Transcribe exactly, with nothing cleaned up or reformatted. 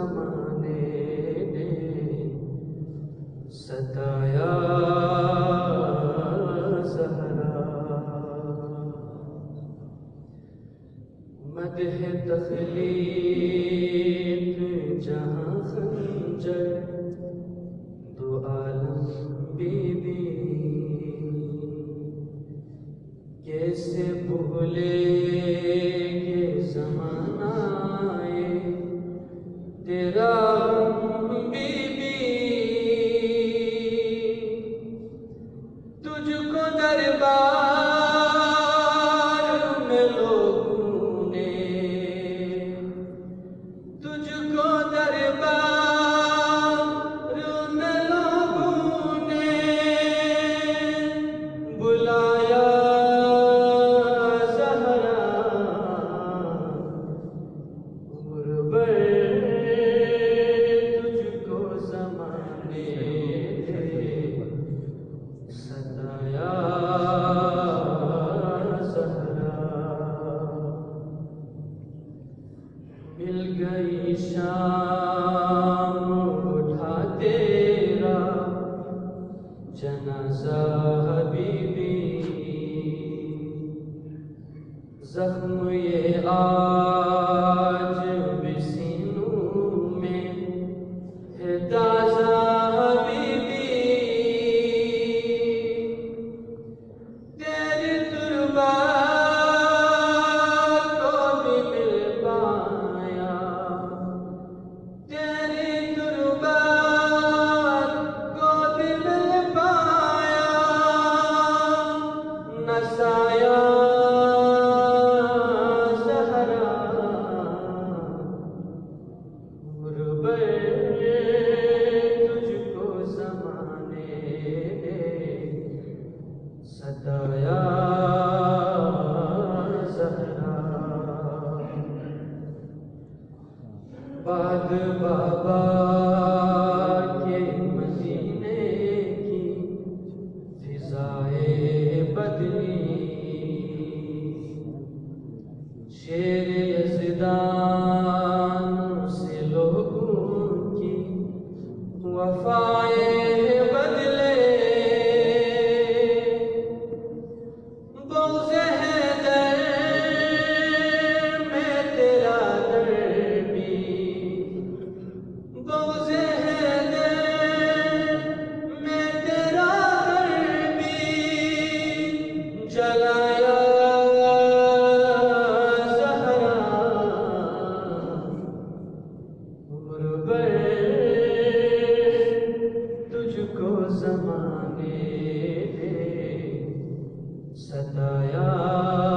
زمانے نے ستایا زہرا، مدح تخلیق جہاں خنجر دو عالم بی بی، کیسے بھولے یہ زمانہ آئے تیرا بی بی، تجھ کو دربار میں لوگوں نے، تجھ کو دربار میں لوگوں نے بلایا مل گئی شام اٹھا تیرا جنازہ حبیبی، زخم یہ آج بھی سینوں میں ہے تازہ حبیبی، تیری تربت کو بھی مل پایا، تیری تربت کو بھی مل پایا، نہ سایہ تجھ کو زمانے نے ستایا زہرا، بعد بابا کے مدینے کی فضائیں بدلی، شیر یزدان سے لوگوں کی وفائیں بدلے، بغض حیدر میں تیرا در بھی، بغض حیدر میں تیرا در بھی جلایا تجھ کو زمانے نے ستایا